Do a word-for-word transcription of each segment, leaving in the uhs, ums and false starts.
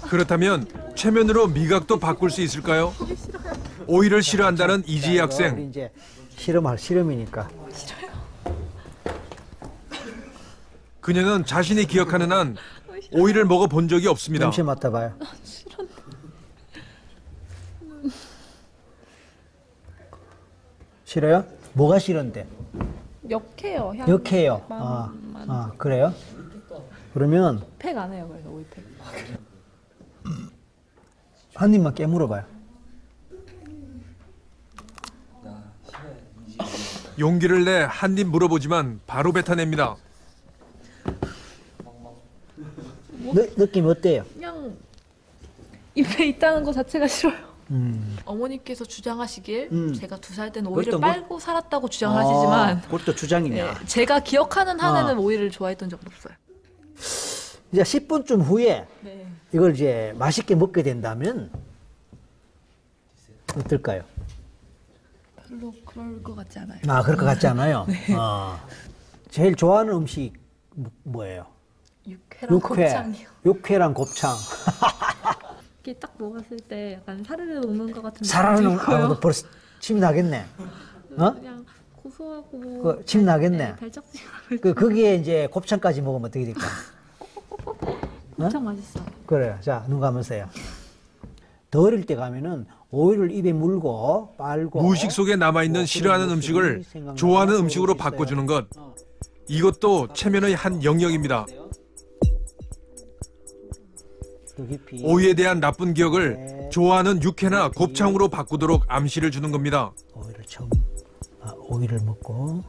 그렇다면 최면으로 미각도 바꿀 수 있을까요? 오이를 싫어한다는 이지희 학생. 이제 실험할 실험이니까. 그녀는 자신이 기억하는 한 오이를 먹어본 적이 없습니다. 냄새 맡아봐요. 싫어요? 뭐가 싫은데? 역해요. 향. 역해요. 아, 아 그래요? 그러면 팩 안 해요. 그래서 오이팩. 한 입만 깨물어봐요. 용기를 내 한 입 물어보지만 바로 뱉어냅니다. 느, 느낌 어때요? 그냥 입에 있다는 것 자체가 싫어요. 음. 어머니께서 주장하시길 음. 제가 두 살 때는 오이를 그것도 뭐- 빨고 살았다고 주장하시지만 아, 그것도 주장이냐? 네, 제가 기억하는 한에는 아. 오이를 좋아했던 적은 없어요. 이제 십 분쯤 후에 네. 이걸 이제 맛있게 먹게 된다면 어떨까요? 별로 그럴 것 같지 않아요. 아, 그럴 것 같지 않아요? 아, 제일 좋아하는 음식 뭐- 뭐예요? 육회랑 곱창이요. 육회랑 곱창. 이렇게 딱 먹었을 때 약간 사르르 녹는 것 같은 살아는 느낌도 있고요. 아, 벌써 침이 나겠네. 어? 그냥 고소하고 그, 침 나겠네. 네, 달짝지근하고 그 거기에 이제 곱창까지 먹으면 어떻게 될까? 곱창 맛있어요. 그래요. 자, 눈 감으세요. 더 어릴 때 가면은 오이를 입에 물고 빨고 무의식 속에 남아있는 뭐 싫어하는 그런 음식을 모습이 생각나고 좋아하는 그런 음식으로 게 있어요. 바꿔주는 것. 이것도 체면의 한 영역입니다. 더 깊이. 오이에 대한 나쁜 기억을 좋아하는 육회나 곱창으로 바꾸도록 암시를 주는 겁니다. 오이를 처음 아, 오이를 먹고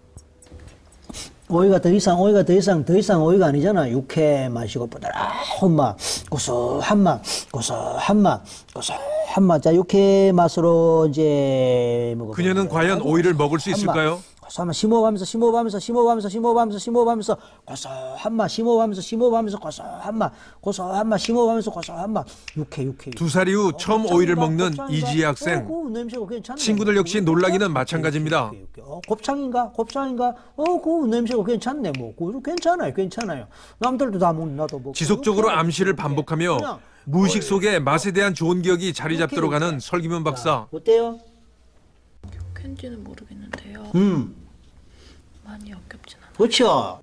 오이가 더 이상 오이가 더 이상 더 이상 오이가 아니잖아. 육회 맛이고 부드러운 맛, 고소한 맛, 고소한 맛, 고소한 맛. 자, 육회 맛으로 이제 먹어. 그녀는 과연 오이를 먹을 수 있을까요? 고소한 맛 심호흡하면서 심호흡하면서 심호흡하면서 심호흡하면서 심호흡하면서 고소한 맛 심호흡하면서 심호흡하면서 고소한 맛 고소한 맛 심호흡하면서 고소한 맛. 육회 육회. 두 살 이후 처음 오이를 먹는 이지희 학생. 어, 그 냄새가 괜찮네. 친구들 역시 놀라기는 육회, 마찬가지입니다. 육회, 육회. 어, 곱창인가? 곱창인가? 어, 그 냄새가 괜찮네. 뭐, 그 괜찮아요, 괜찮아요. 남들도 다 먹는 나도 먹고. 지속적으로 육회, 암시를 육회. 반복하며 그냥 무의식 속에 맛에 대한 좋은 기억이 자리 잡도록 육회, 하는 육회. 설기문 박사. 어때요? 육회인지는 모르겠는데요. 음, 많이 역겹진 않아요. 그렇죠.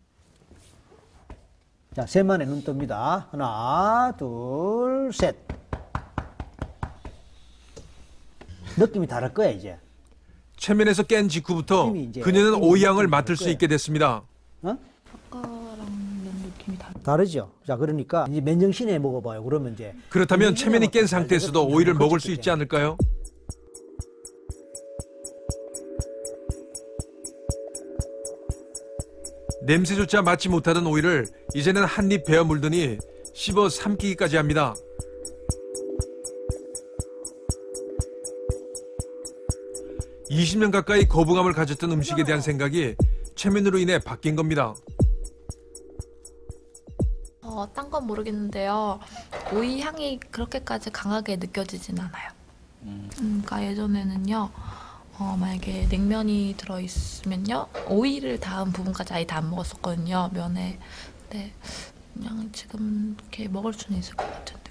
자, 셋만에 눈 뜹니다. 하나, 둘, 셋. 느낌이 다를 거야 이제. 체면에서 깬 직후부터 느낌이 이제 그녀는 느낌이 오이향을 느낌이 맡을 수 다를 있게 됐습니다. 어? 아까랑 느낌이 다르. 다르죠. 자, 그러니까 이제 맨정신에 먹어봐요. 그러면 이제 그렇다면 체면이 깬 상태에서도 오이를 먹을 수 있지 않을까요? 냄새조차 맡지 못하던 오이를 이제는 한 입 베어 물더니 씹어 삼키기까지 합니다. 이십 년 가까이 거부감을 가졌던 음식에 대한 생각이 체면으로 인해 바뀐 겁니다. 어, 딴 건 모르겠는데요. 오이 향이 그렇게까지 강하게 느껴지진 않아요. 음, 그러니까 예전에는요. 어, 만약에 냉면이 들어있으면요. 오이를 닿은 부분까지 아예 다 안 먹었었거든요. 면에. 근데 그냥 지금 이렇게 먹을 수는 있을 것 같은데.